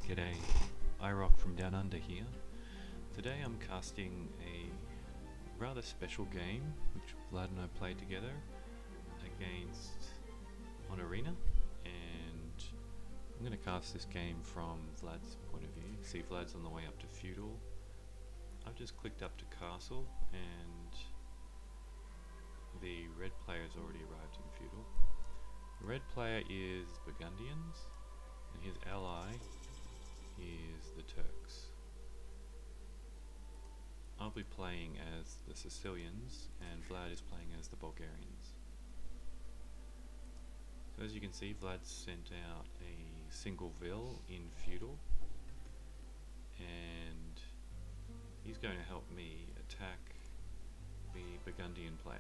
G'day, iRock from Down Under here. Today I'm casting a rather special game which Vlad and I played together against on Arena, and I'm going to cast this game from Vlad's point of view. You can see Vlad's on the way up to Feudal. I've just clicked up to Castle and the red player has already arrived in Feudal. The red player is Burgundians and his ally is the Turks. I'll be playing as the Sicilians and Vlad is playing as the Bulgarians. So as you can see, Vlad sent out a single Vil in Feudal and he's going to help me attack the Burgundian player.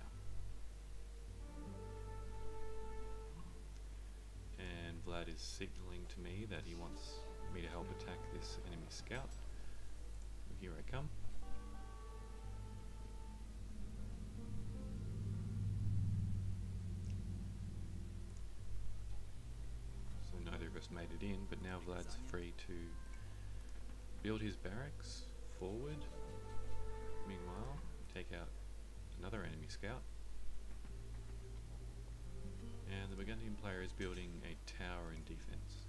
And Vlad is signaling to me that he wants me to help attack this enemy scout. Here I come. So neither of us made it in, but now Vlad's free to build his barracks forward. Meanwhile, take out another enemy scout. And the Burgundian player is building a tower in defense.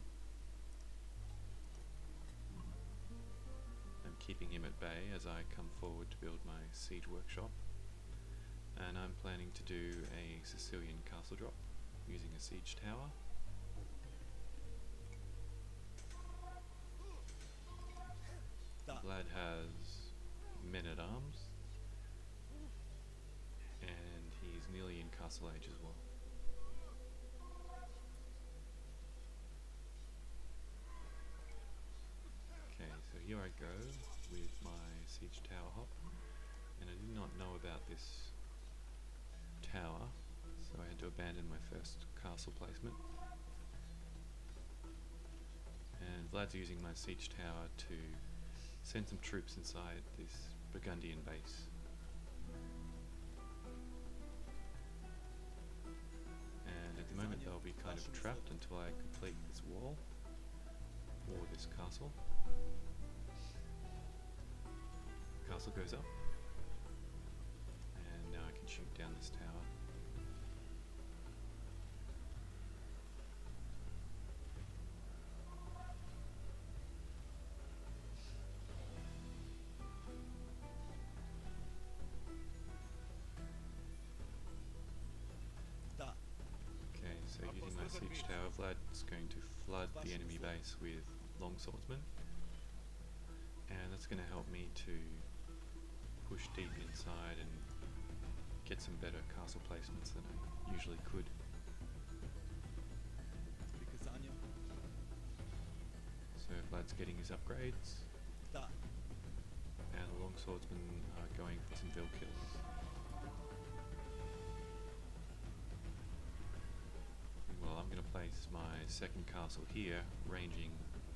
I'm keeping him at bay as I come forward to build my siege workshop, and I'm planning to do a Sicilian castle drop using a siege tower. Vlad has men at arms and he's nearly in castle age as well. Okay, so here I go with my siege tower hop, and I did not know about this tower, so I had to abandon my first castle placement. And Vlad's using my siege tower to send some troops inside this Burgundian base. And at the moment they'll be kind of trapped until I complete this wall or this castle. Castle goes up, and now I can shoot down this tower. Okay, so using my siege tower, Vlad's going to flood the enemy base with longswordsmen, and that's going to help me to push deep inside and get some better castle placements than I usually could. So Vlad's getting his upgrades, and the longswordsmen are going for some Vil kills. Well, I'm going to place my second castle here, ranging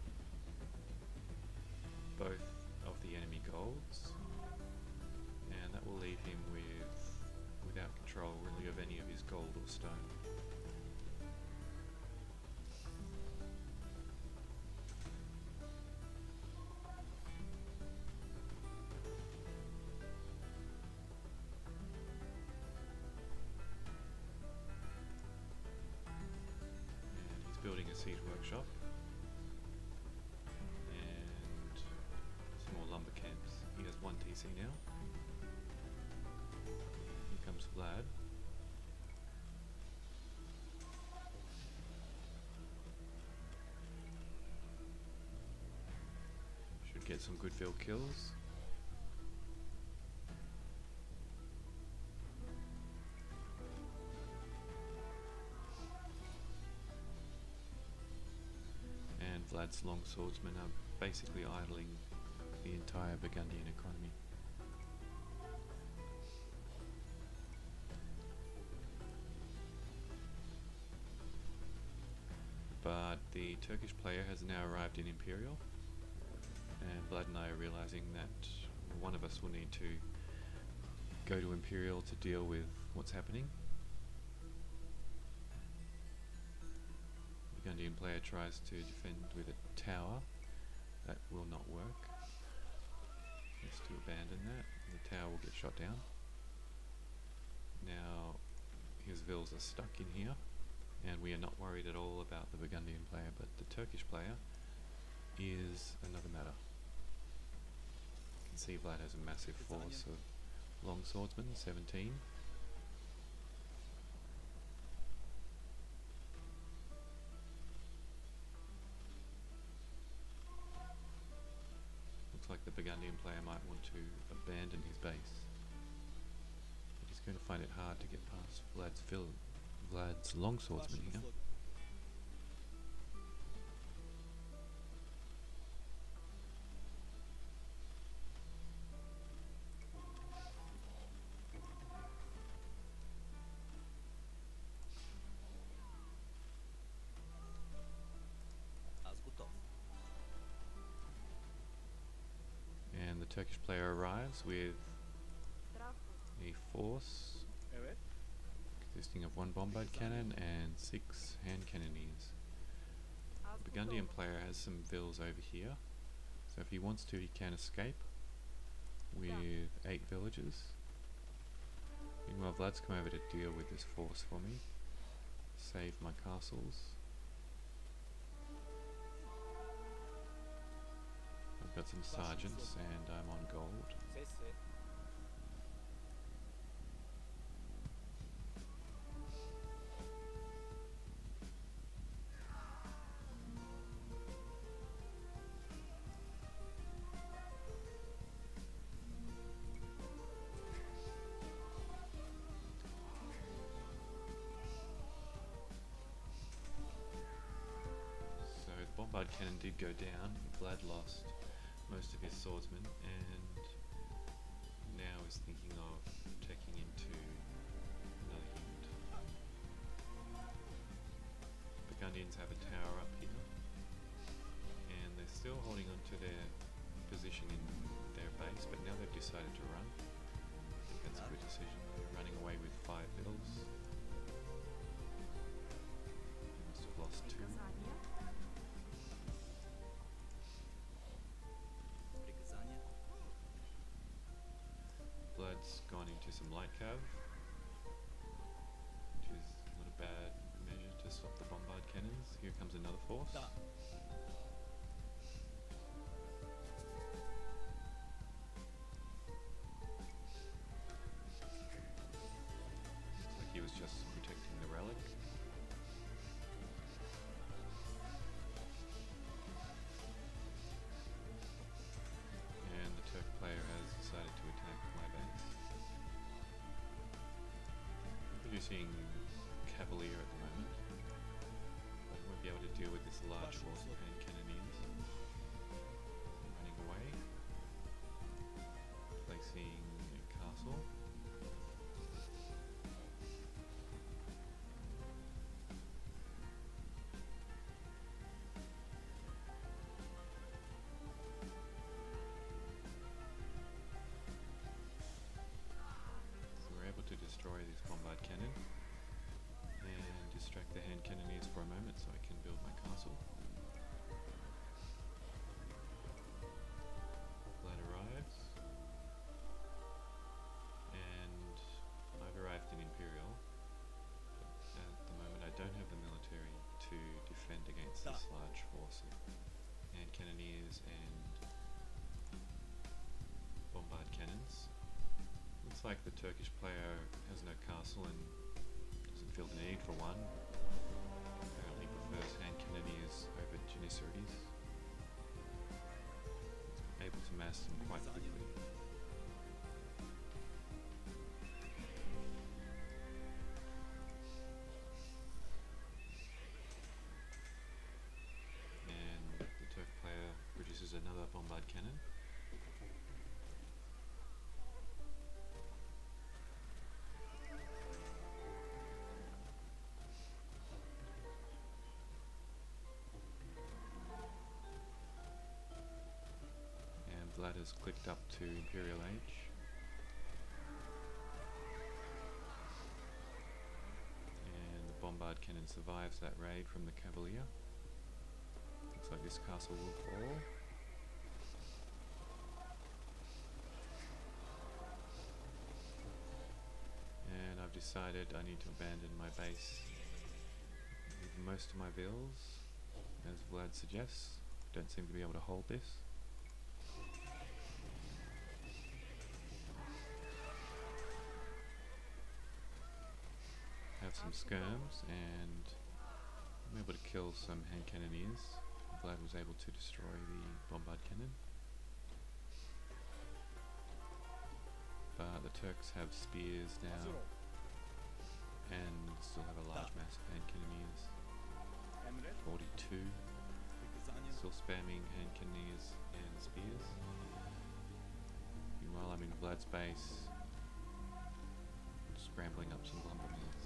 both of the enemy golds, and that will leave him without control really of any of his gold or stone. And he's building a siege workshop and some more lumber camps. He has 1 TC now. Here comes Vlad. Should get some good Vil kills. And Vlad's longswordsmen are basically idling the entire Burgundian economy. But the Turkish player has now arrived in Imperial, and Vlad and I are realizing that one of us will need to go to Imperial to deal with what's happening. The Burgundian player tries to defend with a tower, that will not work. Just to abandon that, and the tower will get shot down. Now his vills are stuck in here, and we are not worried at all about the Burgundian player, but the Turkish player is another matter. You can see Vlad has a massive force of long swordsmen, 17. Looks like the Burgundian player might want to abandon his base. But he's going to find it hard to get past Vlad's long swordsman here. And the Turkish player arrives with a force consisting of 1 bombard cannon and 6 hand cannoneers. The Burgundian player has some vills over here, so if he wants to, he can escape with 8 villages. Meanwhile, Vlad's come over to deal with this force for me, save my castles. I've got some sergeants and I'm on gold. So the bombard cannon did go down. Vlad lost most of his swordsmen and now is thinking of taking into another unit. Burgundians have a tower up here and they're still holding on to their position in their base, but now they've decided to run. I think that's a good decision. They're running away with 5 vills. They must have lost 2. Vlad's gone into some light cav, which is not a bad measure to stop the bombard cannons. Here comes another force. Looks like he was just protecting the relic. And the Turk player has decided to attack my base. Producing cavalier at the moment, but I won't be able to deal with this large force of hand cannoneers. Running away, placing a castle. To destroy this bombard cannon and distract the hand cannoneers for a moment so I can build my castle. Vlad arrives and I've arrived in Imperial, but at the moment I don't have the military to defend against this large force of hand cannoneers and bombard cannons. Looks like the Turkish player has no castle and doesn't feel the need for one. Apparently prefers hand cannoneers over janissaries. He's able to mass them quite quickly. And the Turk player produces another bombard cannon. Vlad has clicked up to Imperial Age. And the bombard cannon survives that raid from the Cavalier. Looks like this castle will fall. decided I need to abandon my base with most of my vills, as Vlad suggests. Don't seem to be able to hold this. Have some skirms, and I'm able to kill some hand cannoneers. Vlad was able to destroy the bombard cannon. But the Turks have spears now, and still have a large mass of hand cannoneers. 42. Still spamming hand cannoneers and spears. Meanwhile, I'm in Vlad's base, scrambling up some lumber mills.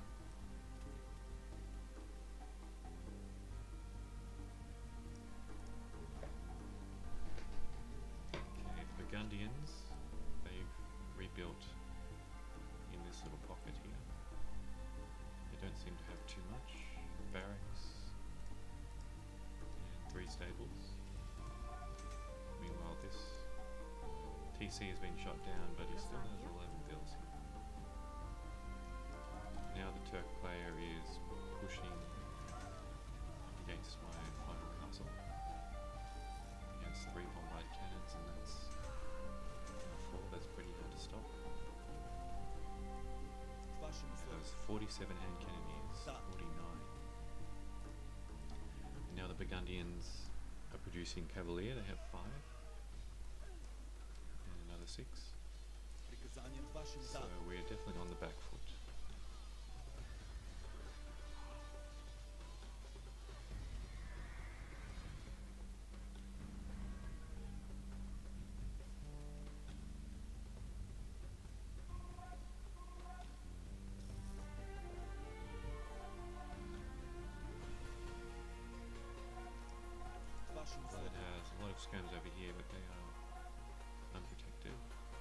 Okay, the Burgundians, they've rebuilt in this little pocket here. They don't seem to have too much. Barracks and 3 stables. Meanwhile, this TC has been shot down, but he still has 11 vills here. Now the Turk player is pushing against my final castle. Against 3 bombard cannons, and that's 4. That's pretty hard to stop. There's 47 hand cannoneers, 49. And now the Burgundians are producing cavalier. They have 5. And another 6. So we're definitely on the back foot. It has a lot of skirms over here, but they are unprotected.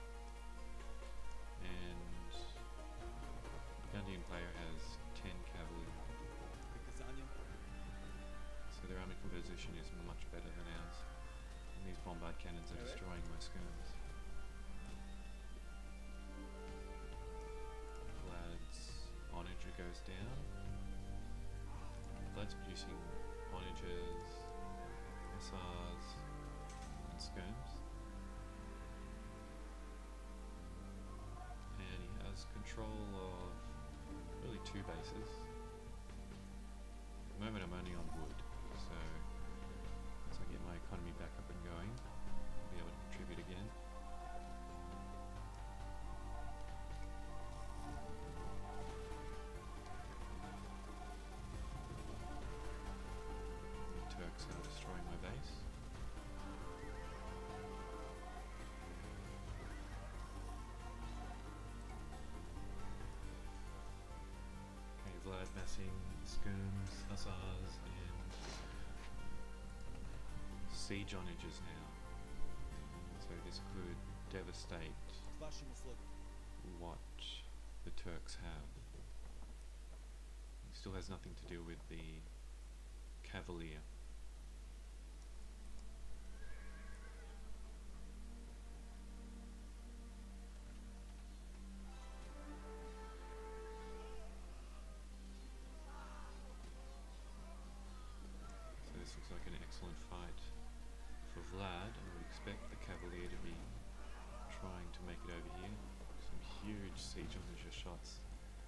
And the Burgundian player has 10 cavalry. So their army composition is much better than ours. And these bombard cannons are destroying my skirms. Vlad's onager goes down. Vlad's producing onagers, hussars, and skirms. And he has control of really 2 bases. At the moment I'm only on wood, so once I get my economy back up and going, I'll be able to contribute again. The Turks are destroying my base. Okay, Vlad massing skirms, hussars, and siege onagers now. So this could devastate what the Turks have. He still has nothing to do with the cavalier. So this looks like an excellent fight for Vlad. I would expect the cavalier to be trying to make it over here. Some huge siege onager shots.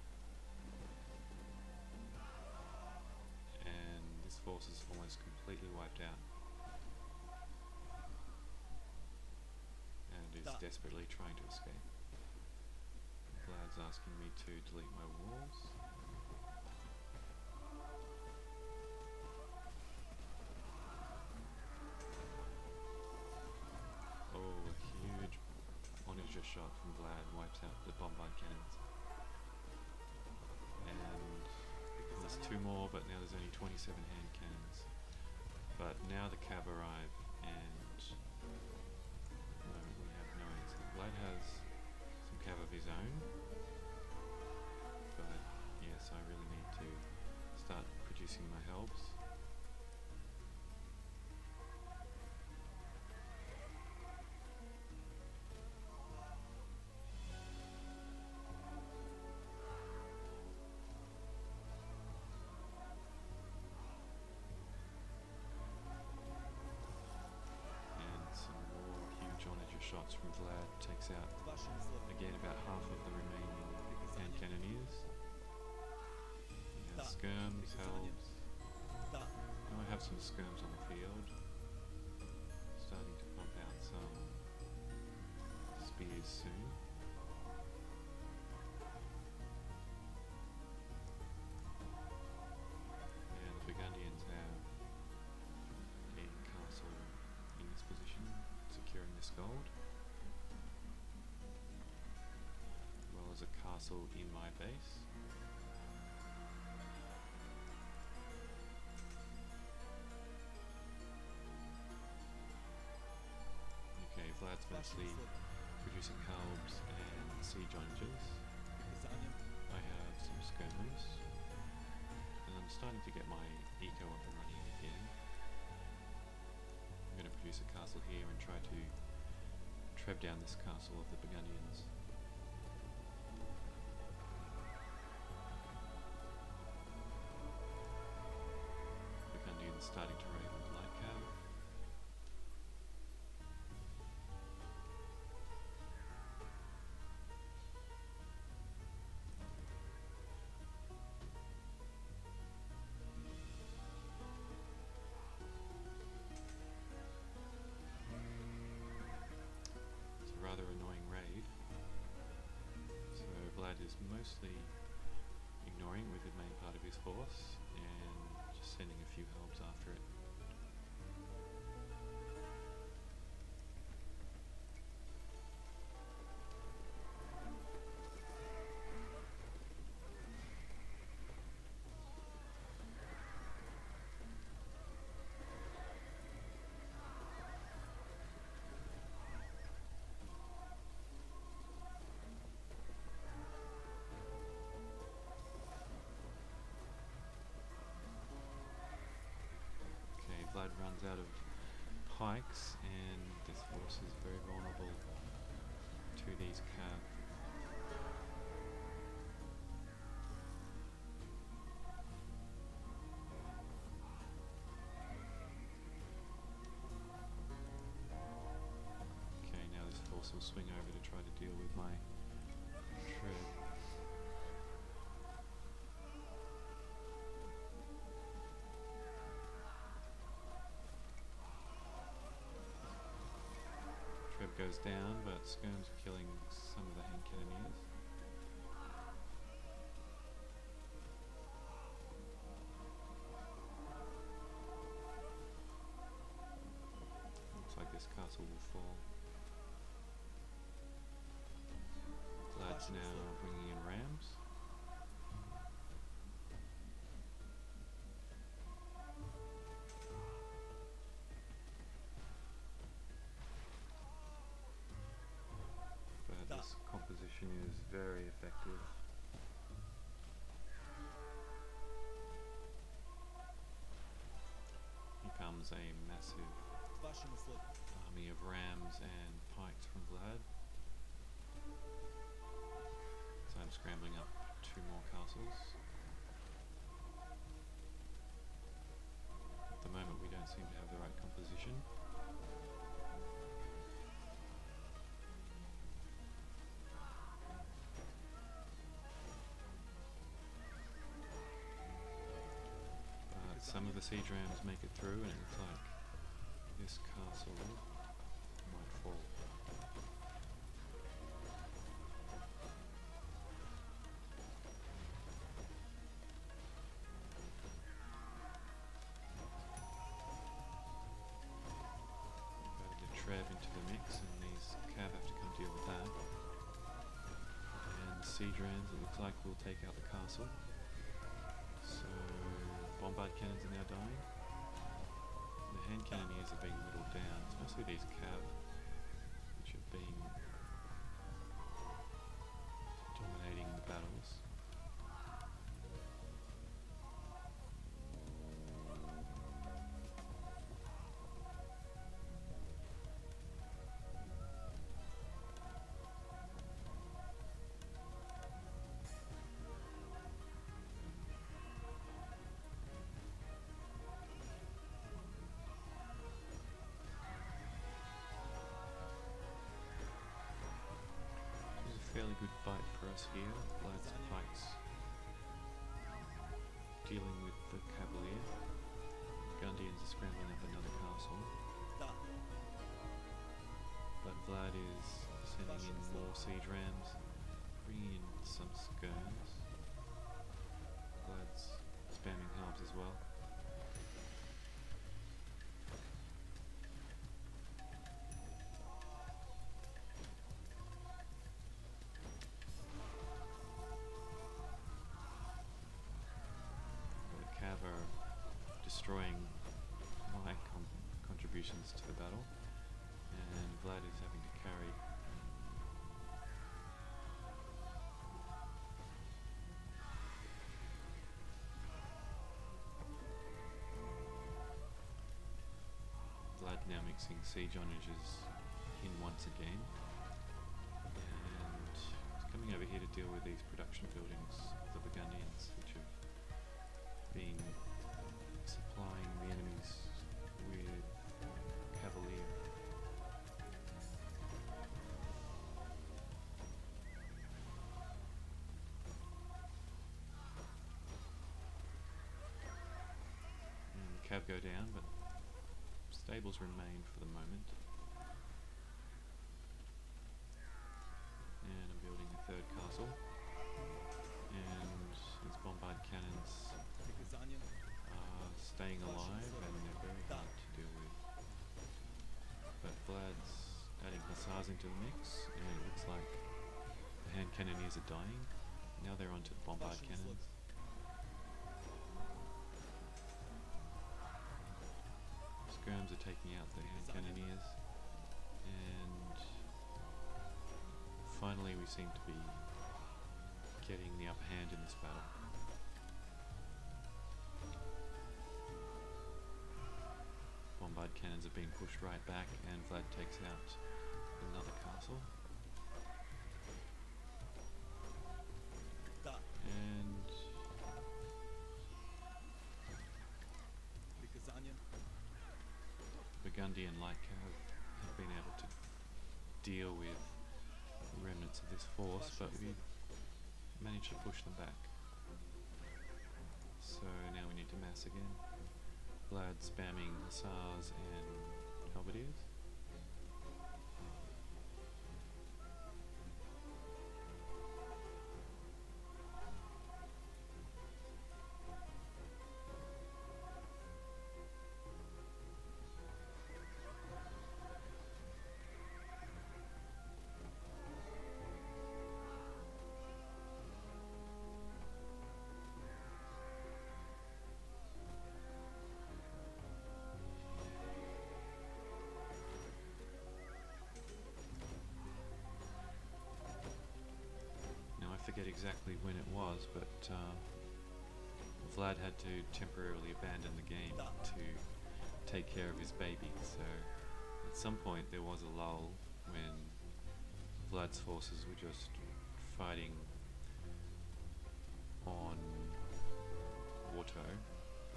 And this force is almost completely wiped out. And is desperately trying to escape. Vlad's asking me to delete my walls. Oh, a huge onager shot from Vlad wipes out the bombard cannons. And there's 2 more, but now there's only 27 hand cannons. But now the cav arrive, and no, we have no answer. Vlad has some cav of his own, but yes, I really need to start producing my helps. Pikes from Vlad takes out again about half of the remaining hand cannoneers. Yeah, skirms, helms. Now I have some skirms on the field. Starting to pump out some spears soon. And the Burgundians have a castle in this position, securing this gold, as well as a castle in my base. Okay, Vlad's mostly producing halbs and siege onagers. I have some skirmers, and I'm starting to get my eco up and running again. I'm going to produce a castle here and try to treb down this castle of the Burgundians. Burgundians starting to raid with light cav. Rather annoying raid. So Vlad is mostly ignoring with the main part of his force and just sending a few helps after it. Vlad runs out of pikes and this force is very vulnerable to these cav. Okay, now this force will swing over to try to deal with my treb. Treb goes down, but skirms are killing some of the hand cannoneers. Looks like this castle will fall. Vlad's now bringing in rams. This composition is very effective. Here comes a massive army of rams and pikes from Vlad. So I'm scrambling up 2 more castles. At the moment we don't seem to have the right composition. Some of the siege rams make it through and it looks like this castle might fall. Added the treb into the mix and these cav have to come deal with that. And the siege rams, it looks like, will take out the castle. So bombard cannons are now dying. The hand cannoneers are being whittled down. It's mostly these cav which have been dominating the battles. us here. Vlad's pikes dealing with the Cavalier. Gundians are scrambling up another castle. But Vlad is sending in more siege rams, bringing in some skirms. Vlad's spamming halves as well. The Cav are destroying my contributions to the battle, and Vlad is having to carry. Vlad now mixing siege onages in once again, and he's coming over here to deal with these production buildings, the Burgundians, which have been supplying the enemies with Cavalier. Cav go down, but stables remain for the moment. And I'm building a third castle. And these bombard cannons are staying alive, and they're very hard to deal with. But Vlad's adding hussars into the mix, and it looks like the hand cannoneers are dying. Now they're onto the bombard cannons. Skirms are taking out the hand cannoneers, and finally we seem to be getting the upper hand in this battle. Bombard cannons are being pushed right back, and Vlad takes out another castle. And Burgundian light cav have been able to deal with the remnants of this force, but we managed to push them back. So now we need to mass again. Vlad spamming hussars and halberdiers. I forget exactly when it was, but Vlad had to temporarily abandon the game to take care of his baby, so at some point there was a lull when Vlad's forces were just fighting on autopilot.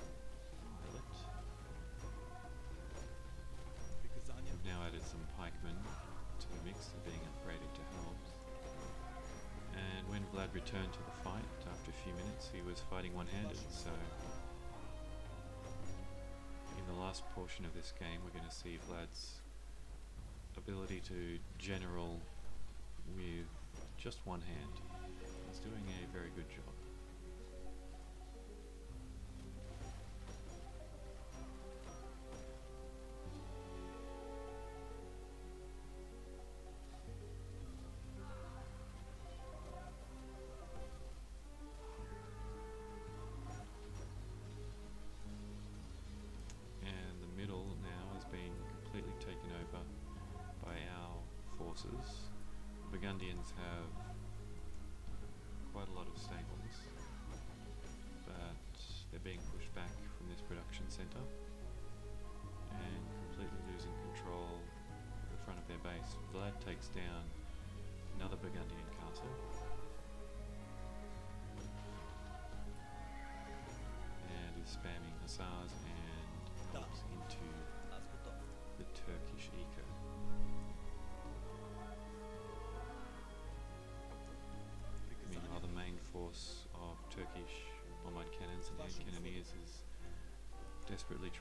We've now added some pikemen to the mix, they're being upgraded to helms. And when Vlad returned to the fight after a few minutes, he was fighting one-handed, so in the last portion of this game we're going to see Vlad's ability to general with just one hand. He's doing a very good job. Burgundians have quite a lot of stables, but they're being pushed back from this production centre and completely losing control of the front of their base. Vlad takes down another Burgundian castle, and is spamming hussars and helps into the Turkish eco.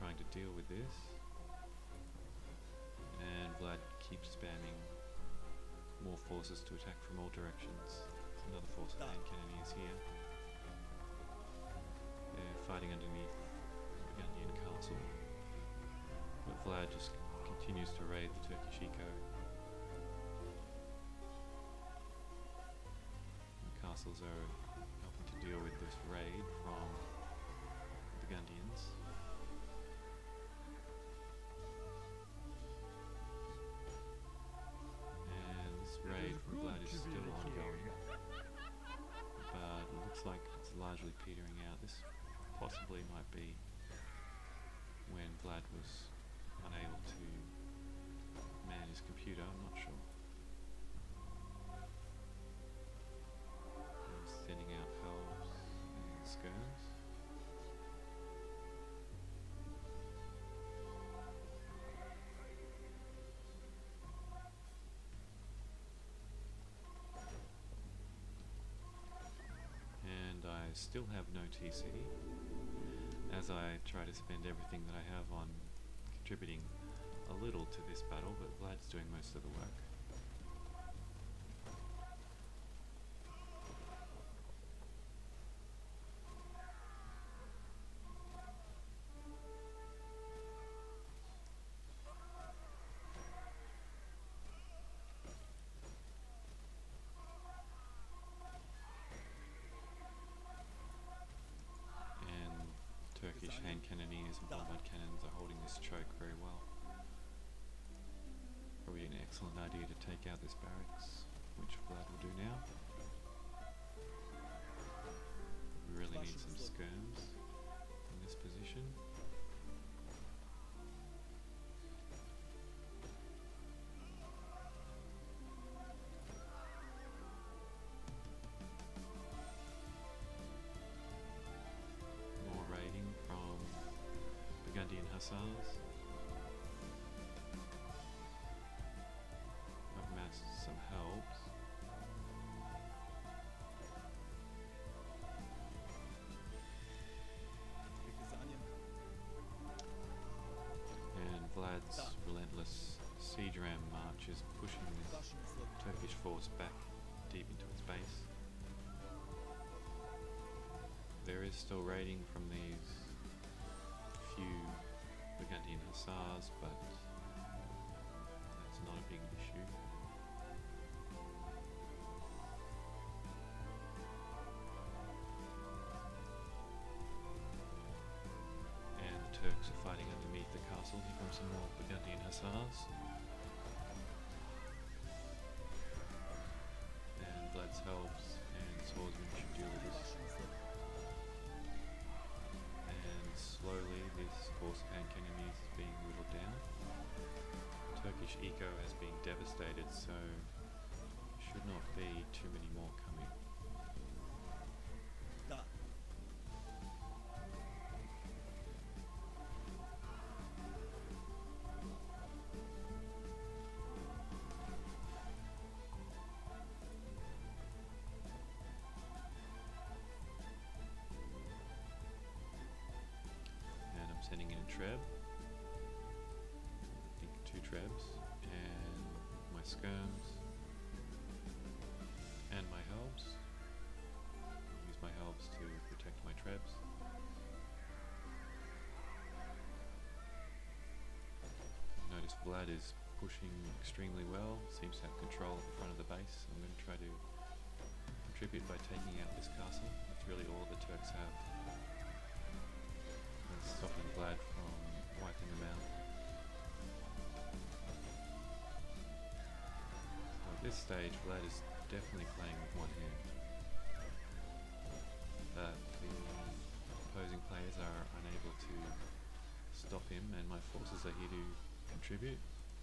trying to deal with this. And Vlad keeps spamming more forces to attack from all directions. Another force of hand cannon is here. They're fighting underneath the Burgundian castle. But Vlad just continues to raid the Turkish eco. The castles are helping to deal with this raid from the Burgundians. Raid from Vlad is still ongoing, but it looks like it's largely petering out. This possibly might be when Vlad was unable to man his computer, I'm not sure. He's sending out helps and skirms. I still have no TC, as I try to spend everything that I have on contributing a little to this battle, but Vlad's doing most of the work. Turkish hand cannoneers and bombard cannons are holding this choke very well. Probably an excellent idea to take out this barracks, which Vlad will do now. We really need some skirms in this position. Burgundian Hussars. I've amassed some helps. And Vlad's relentless siege ram march is pushing this Turkish force back deep into its base. There is still raiding from these few Burgundian Hussars, but that's not a big issue. And the Turks are fighting underneath the castle. Here comes some more Burgundian Hussars. And Vlad's helps and swordsmen should deal with this. Slowly, this force of hand cannoneers is being whittled down. Turkish eco has been devastated, so should not be too many more coming. Sending in a treb, I think 2 trebs, and my skirms, and my helps. Use my helps to protect my trebs. Notice Vlad is pushing extremely well, seems to have control at the front of the base. I'm going to try to contribute by taking out this castle. That's really all the Turks have. Stopping Vlad from wiping them out. So at this stage, Vlad is definitely playing with one hand. But the opposing players are unable to stop him, and my forces are here to contribute.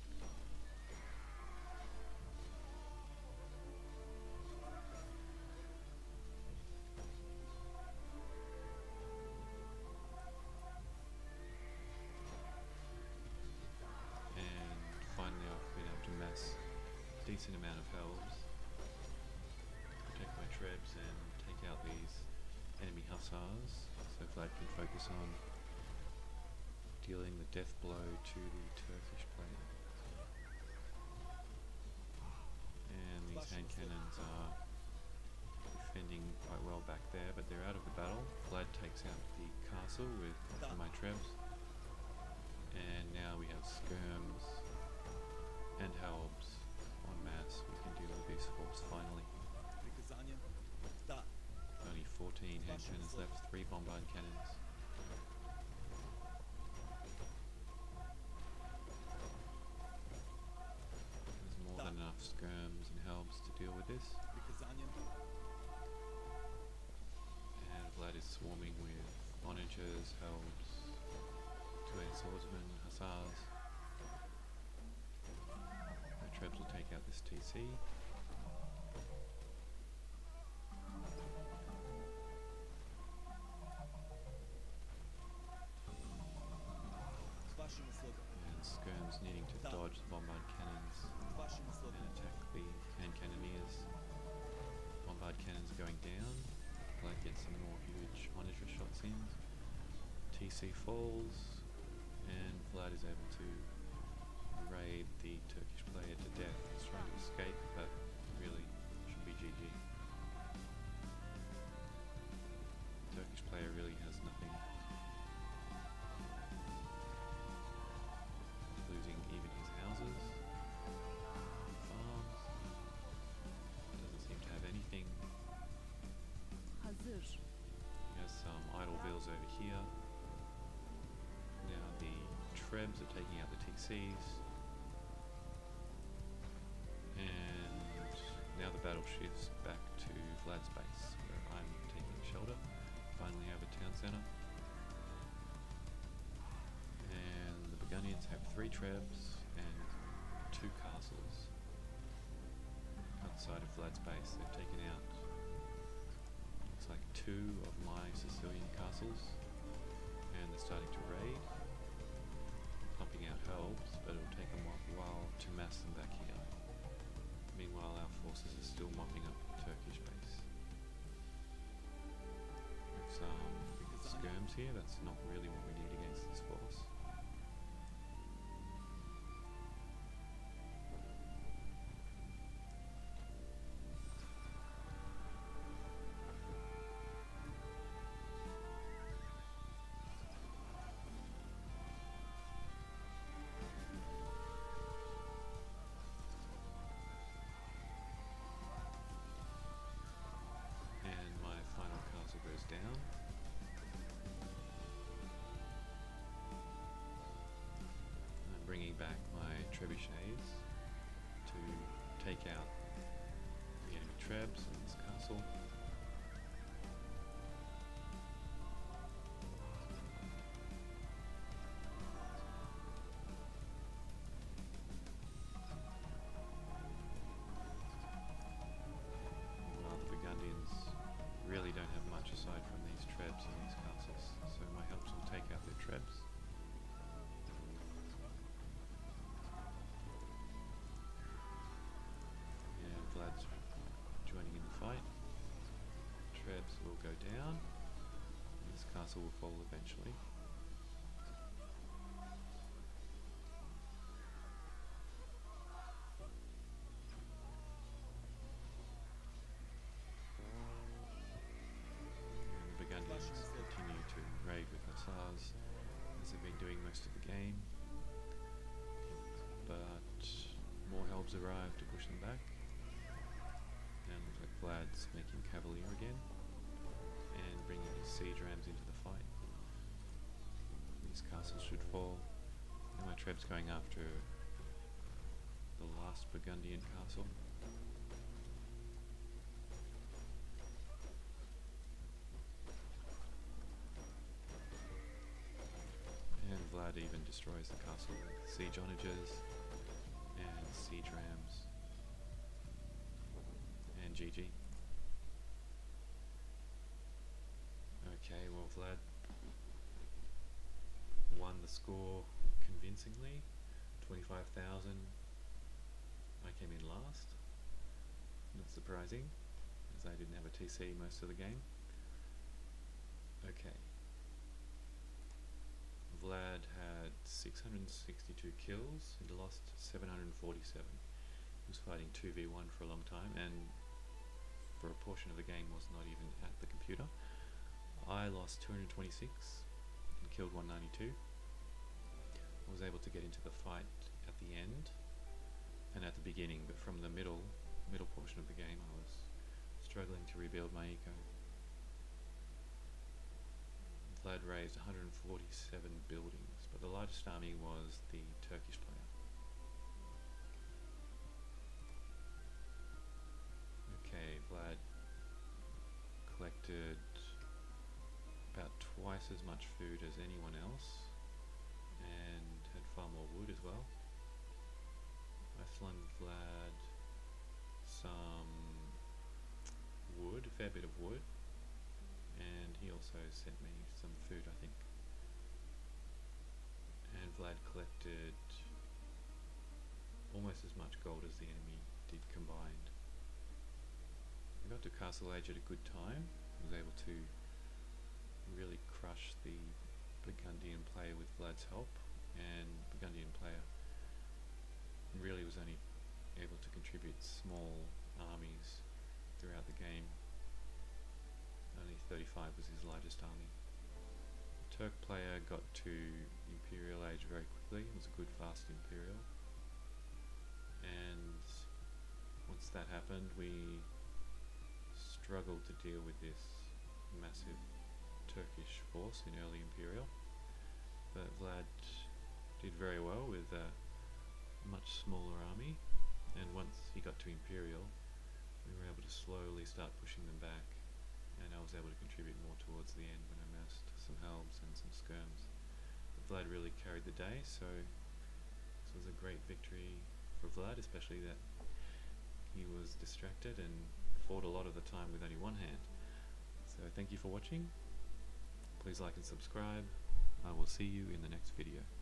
Decent amount of helps, protect my trebs and take out these enemy hussars, so Vlad can focus on dealing the death blow to the Turkish player. And these hand cannons are defending quite well back there, but they're out of the battle. Vlad takes out the castle with my trebs. And now we have skirms and halbs en masse. We can deal with this force finally. Only 14 hand cannons left, 3 bombard cannons. There's more than enough skirms and halbs to deal with this. And Vlad is swarming with onagers, halbs, 2 swordsmen, hussars. My trebs will take out this TC. And skirms needing to dodge the bombard cannons and attack the hand cannoneers. Bombard cannons are going down. Vlad gets some more huge onager shots in. TC falls, and Vlad is able to raid the Turkish player to death. He's trying to escape, but really should be GG. The Turkish player really has nothing. Losing even his houses, farms. Doesn't seem to have anything. Hazır. He has some idle vills over here. Now the trebs are taking out the TCs. And now the battle shifts back to Vlad's base, where I'm taking shelter. Finally have a town centre. And the Burgundians have 3 trebs and 2 castles outside of Vlad's base. They've taken out, looks like 2 of my Sicilian castles, and they're starting to raid, pumping out halbs, but it'll take them a while to mass them back here. Meanwhile, our forces are still mopping up the Turkish base. With some skirms here, that's not really what we need against this force. Down. I'm bringing back my trebuchets to take out the enemy trebs in this castle. While the Burgundians really don't have much aside from these trebs in these castles, so my helps will take out their trebs. And Vlad's joining in the fight. Trebs will go down. This castle will fall eventually. Continue to raid with hussars as they've been doing most of the game, but more helps arrive to push them back, and looks like Vlad's making cavalier again and bringing his siege rams into the fight. These castles should fall, and my treb's going after the last Burgundian castle. Vlad even destroys the castle with siege onagers and siege rams, and GG. Okay, well Vlad won the score convincingly, 25,000. I came in last, not surprising, as I didn't have a TC most of the game. Okay. Vlad had 662 kills and lost 747. He was fighting 2v1 for a long time, and for a portion of the game was not even at the computer. I lost 226 and killed 192. I was able to get into the fight at the end and at the beginning, but from the middle portion of the game I was struggling to rebuild my eco. Vlad raised 147 buildings, but the largest army was the Turkish player. Okay, Vlad collected about twice as much food as anyone else and had far more wood as well. I flung Vlad some wood, a fair bit of wood, and he also sent me some food, I think. And Vlad collected almost as much gold as the enemy did combined. I got to Castle Age at a good time. I was able to really crush the Burgundian player with Vlad's help, and Burgundian player really was only able to contribute small armies throughout the game. Only 35 was his largest army. The Turk player got to Imperial Age very quickly. It was a good fast Imperial, and once that happened we struggled to deal with this massive Turkish force in early Imperial, but Vlad did very well with a much smaller army, and once he got to Imperial we were able to slowly start pushing them back, and I was able to contribute more towards the end when I amassed some helms and some skirms. But Vlad really carried the day, so this was a great victory for Vlad, especially that he was distracted and fought a lot of the time with only one hand. So thank you for watching. Please like and subscribe. I will see you in the next video.